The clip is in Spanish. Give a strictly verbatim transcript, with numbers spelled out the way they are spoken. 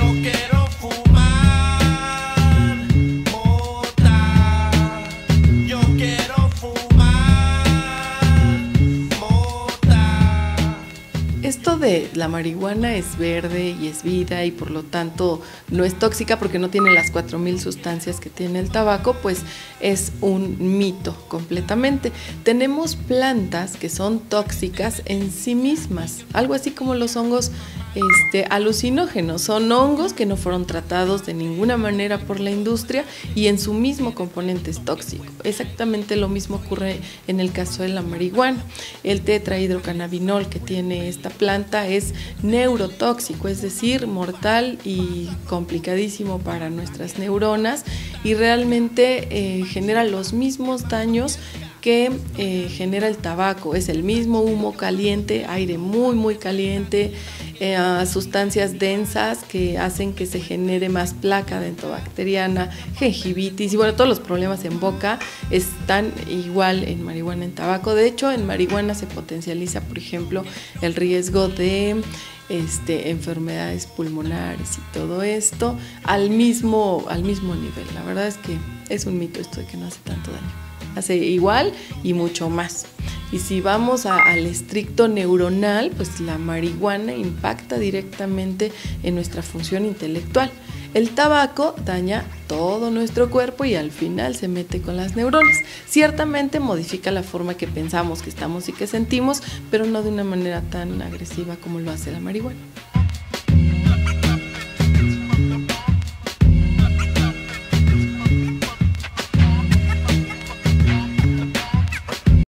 quiero fumar mota, yo quiero fumar mota. Esto de la marihuana es verde y es vida y por lo tanto no es tóxica porque no tiene las cuatro mil sustancias que tiene el tabaco, pues es un mito completamente. Tenemos plantas que son tóxicas en sí mismas, algo así como los hongos este, alucinógenos. Son hongos que no fueron tratados de ninguna manera por la industria y en su mismo componente es tóxico. Exactamente lo mismo ocurre en el caso de la marihuana. El tetrahidrocannabinol que tiene esta planta es neurotóxico, es decir, mortal y complicadísimo para nuestras neuronas y realmente eh, genera los mismos daños que eh, genera el tabaco. Es el mismo humo caliente, aire muy muy caliente, eh, sustancias densas que hacen que se genere más placa dentobacteriana, gingivitis y bueno, todos los problemas en boca están igual en marihuana, en tabaco. De hecho, en marihuana se potencializa, por ejemplo, el riesgo de Este, enfermedades pulmonares y todo esto al mismo, al mismo nivel. La verdad es que es un mito esto de que no hace tanto daño. Hace igual y mucho más. Y si vamos a, al estricto neuronal, pues la marihuana impacta directamente en nuestra función intelectual. El tabaco daña todo nuestro cuerpo y al final se mete con las neuronas. Ciertamente modifica la forma que pensamos, que estamos y que sentimos, pero no de una manera tan agresiva como lo hace la marihuana.